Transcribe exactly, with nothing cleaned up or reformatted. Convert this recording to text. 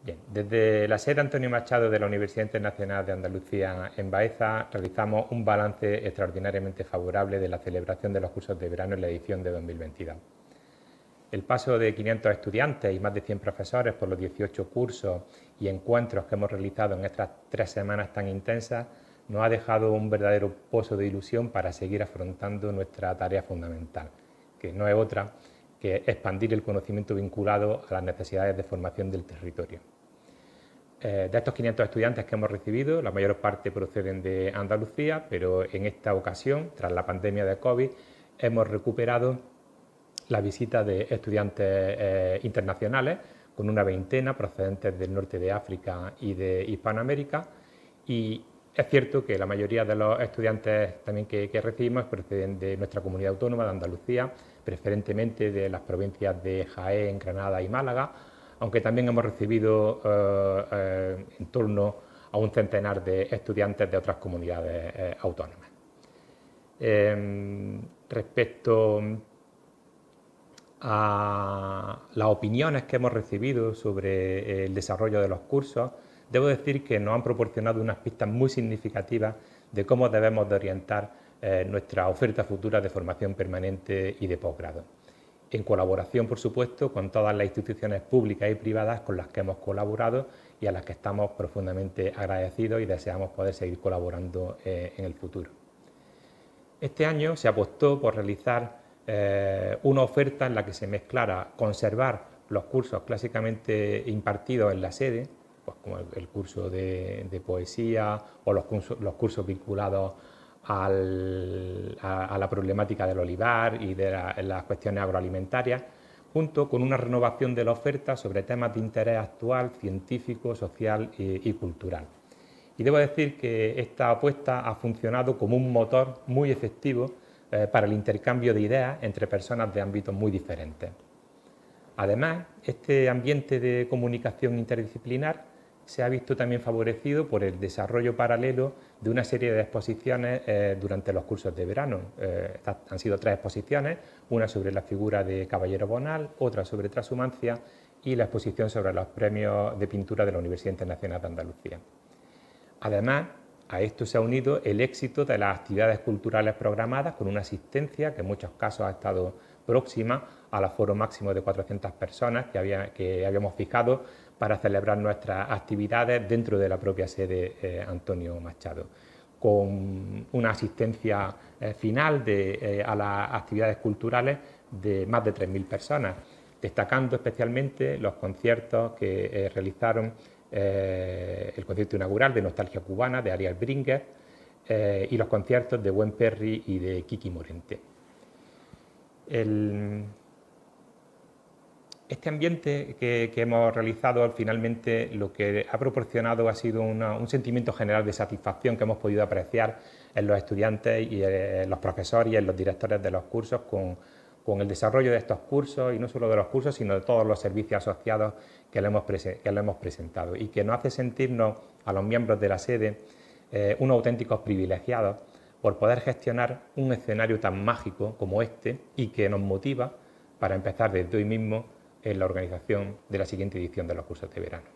Bien, desde la sede Antonio Machado de la Universidad Internacional de Andalucía en Baeza realizamos un balance extraordinariamente favorable de la celebración de los cursos de verano en la edición de dos mil veintidós. El paso de quinientos estudiantes y más de cien profesores por los dieciocho cursos y encuentros que hemos realizado en estas tres semanas tan intensas nos ha dejado un verdadero pozo de ilusión para seguir afrontando nuestra tarea fundamental, que no es otra que expandir el conocimiento vinculado a las necesidades de formación del territorio. Eh, de estos quinientos estudiantes que hemos recibido, la mayor parte proceden de Andalucía, pero en esta ocasión, tras la pandemia de COVID, hemos recuperado la visita de estudiantes eh, internacionales, con una veintena procedentes del norte de África y de Hispanoamérica, y es cierto que la mayoría de los estudiantes también que, que recibimos proceden de nuestra comunidad autónoma de Andalucía, preferentemente de las provincias de Jaén, Granada y Málaga, aunque también hemos recibido eh, eh, en torno a un centenar de estudiantes de otras comunidades eh, autónomas. Eh, respecto a las opiniones que hemos recibido sobre el desarrollo de los cursos, debo decir que nos han proporcionado unas pistas muy significativas de cómo debemos de orientar eh, nuestra oferta futura de formación permanente y de posgrado, en colaboración, por supuesto, con todas las instituciones públicas y privadas con las que hemos colaborado y a las que estamos profundamente agradecidos y deseamos poder seguir colaborando eh, en el futuro. Este año se apostó por realizar eh, una oferta en la que se mezclara conservar los cursos clásicamente impartidos en la sede, pues como el, el curso de, de poesía o los cursos, los cursos vinculados al, a, a la problemática del olivar y de la, las cuestiones agroalimentarias, junto con una renovación de la oferta sobre temas de interés actual, científico, social y, y cultural. Y debo decir que esta apuesta ha funcionado como un motor muy efectivo eh, para el intercambio de ideas entre personas de ámbitos muy diferentes. Además, este ambiente de comunicación interdisciplinar se ha visto también favorecido por el desarrollo paralelo de una serie de exposiciones eh, durante los cursos de verano. Eh, han sido tres exposiciones, una sobre la figura de Caballero Bonal, otra sobre transhumancia y la exposición sobre los premios de pintura de la Universidad Internacional de Andalucía. Además, a esto se ha unido el éxito de las actividades culturales programadas con una asistencia que en muchos casos ha estado próxima al aforo máximo de cuatrocientas personas que, había, que habíamos fijado para celebrar nuestras actividades dentro de la propia sede eh, Antonio Machado, con una asistencia eh, final de, eh, a las actividades culturales de más de tres mil personas, destacando especialmente los conciertos que eh, realizaron eh, el concierto inaugural de Nostalgia Cubana de Ariel Bringuer eh, y los conciertos de Buen Perry y de Kiki Morente. El, Este ambiente que, que hemos realizado finalmente lo que ha proporcionado ha sido una, un sentimiento general de satisfacción que hemos podido apreciar en los estudiantes y en los profesores y en los directores de los cursos con, con el desarrollo de estos cursos, y no solo de los cursos, sino de todos los servicios asociados que le hemos, que le hemos presentado, y que nos hace sentirnos a los miembros de la sede eh, unos auténticos privilegiados por poder gestionar un escenario tan mágico como este y que nos motiva para empezar desde hoy mismo en la organización de la siguiente edición de los cursos de verano.